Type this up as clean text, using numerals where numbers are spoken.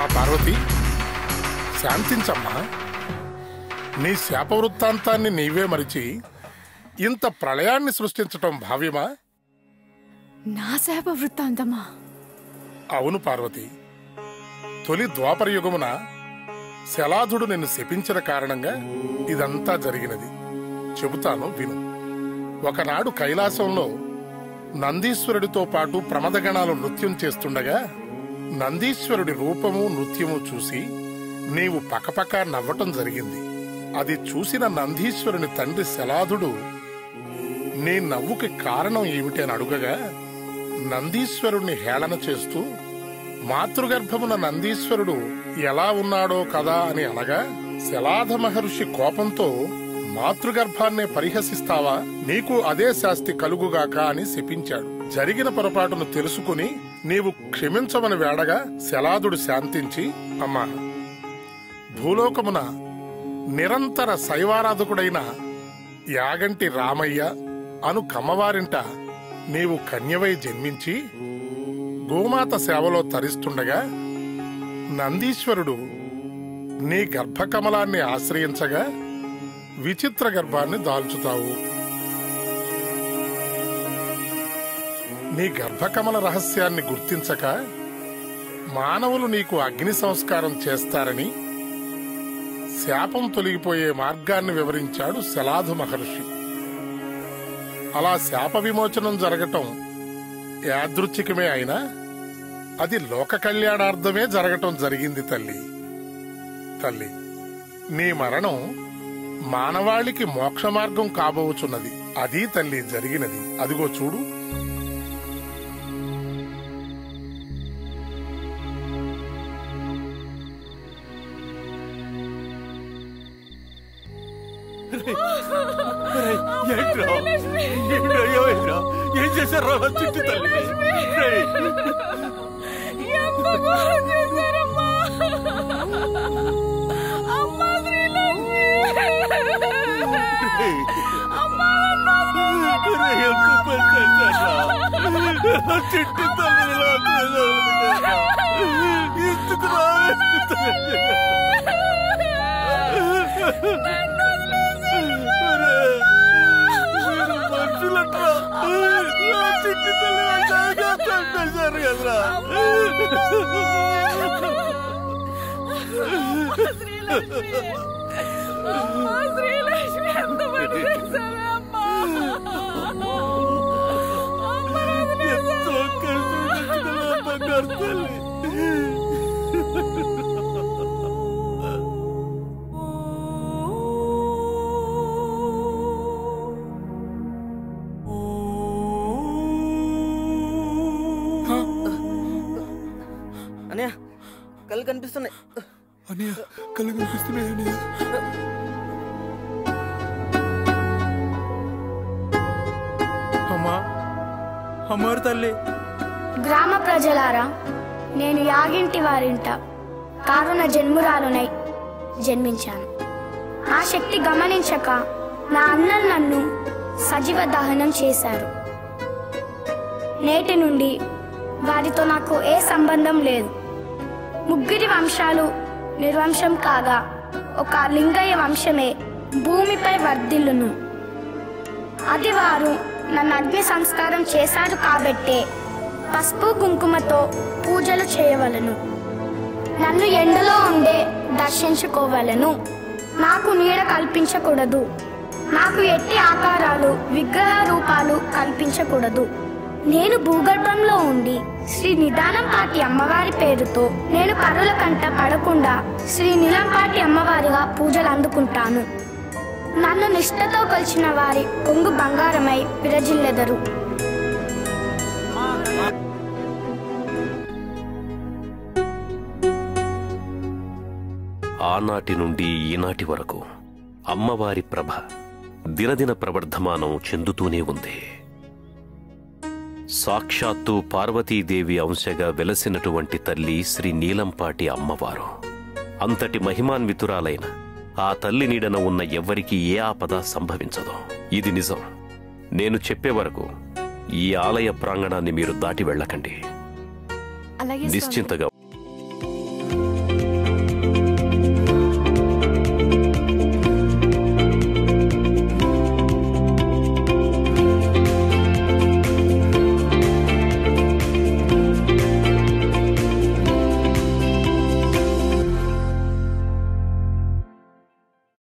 అమ్మా పార్వతి, శాంతించమ్మా. నీ శాప వృత్తాంతాన్ని నీవే మరిచి ఇంత ప్రళయాన్ని సృష్టించటం భావ్యమా? నా శాప వృత్తాంతమా? అవును పార్వతి. తొలి ద్వాపర యుగమున శలాధుడు నిన్ను శపించిన కారణంగా ఇదంతా జరిగినది. చెబుతాను విను. ఒకనాడు కైలాసంలో నందీశ్వరుడితో పాటు ప్రమదగణాలు నృత్యం చేస్తుండగా నందీశ్వరుడి రూపము నృత్యము చూసి నీవు పకపక నవ్వటం జరిగింది. అది చూసిన నందీశ్వరుని తండ్రి శలాధుడు నీ నవ్వుకి కారణం ఏమిటి అని అడుగగా నందీశ్వరుణ్ణి హేళన చేస్తూ మాతృగర్భమున నందీశ్వరుడు ఎలా ఉన్నాడో కదా అని అనగా శలాధ మహర్షి కోపంతో మాతృగర్భాన్నే పరిహసిస్తావా, నీకు అదే శాస్తి కలుగుగాక అని శపించాడు. జరిగిన పొరపాటును తెలుసుకుని నీవు క్షమించమని వేడగా శలాధుడు శాంతించి, అమ్మా, భూలోకమున నిరంతర శైవారాధకుడైన యాగంటి రామయ్య అను కమ్మవారింట నీవు కన్యవై జన్మించి గోమాత సేవలో తరిస్తుండగా నందీశ్వరుడు నీ గర్భకమలాన్ని ఆశ్రయించగా విచిత్ర గర్భాన్ని దాల్చుతావు. నీ గర్భకమల రహస్యాన్ని గుర్తించక మానవులు నీకు అగ్ని సంస్కారం చేస్తారని శాపం తొలగిపోయే మార్గాన్ని వివరించాడు శలాధు మహర్షి. అలా శాప విమోచనం జరగటం యాదృచ్ఛికమే అయినా అది లోక కళ్యాణార్థమే జరగటం జరిగింది. తల్లి, నీ మరణం మానవాళికి మోక్ష మార్గం కాబోచున్నది. అది తల్లి జరిగినది. అదిగో చూడు. ఏం చేశారా చిట్టి తల్లి? చిట్టి తల్లి మనుషులట్రా చిట్టి తల్లి చంపేశారు కదరా. ఎంతో కష్టం బంగారు తల్లి. అన్నయ్య కళ్ళు కనిపిస్తున్నాయి. అన్నయ్య కళ్ళు కనిపిస్తున్నాయి. అన్నయ్య అమ్మా, అమ్మారు తల్లి. గ్రామ ప్రజలారా, నేను యాగింటి వారింట కారుణ జన్మురాలునై జన్మించాను. ఆ శక్తి గమనించక నా అన్నలు నన్ను సజీవ దహనం చేశారు. నేటి నుండి వారితో నాకు ఏ సంబంధం లేదు. ముగ్గురి వంశాలు నిర్వంశం కాగా ఒక లింగయ్య వంశమే భూమిపై వర్ధిల్లును. అది వారు నన్ను అగ్ని సంస్కారం చేశారు కాబట్టే పసుపు కుంకుమతో పూజలు చేయవలను. నన్ను ఎండలో ఉండే దర్శించుకోవలను. నాకు నీడ కల్పించకూడదు. నాకు ఎట్టి ఆకారాలు విగ్రహ రూపాలు కల్పించకూడదు. నేను భూగర్భంలో ఉండి శ్రీ నీలాంపాటి అమ్మవారి పేరుతో నేను పరుల కంట పడకుండా శ్రీ నీలాంపాటి అమ్మవారిగా పూజలు అందుకుంటాను. నన్ను నిష్ఠతో కొలిచిన వారి కొంగు బంగారమై విరజిల్లెదరు. ఆనాటి నుండి ఈనాటి వరకు అమ్మవారి ప్రభ దినదిన ప్రవర్ధమానం చెందుతూనే ఉంది. సాక్షాత్తు పార్వతీదేవి అంశగా వెలసినటువంటి తల్లి శ్రీ నీలంపాటి అమ్మవారు. అంతటి మహిమాన్వితురాలైన ఆ తల్లి నీడన ఉన్న ఎవ్వరికీ ఏ ఆపద సంభవించదు. ఇది నిజం. నేను చెప్పే వరకు ఈ ఆలయ ప్రాంగణాన్ని మీరు దాటి వెళ్ళకండి. నిశ్చింతగా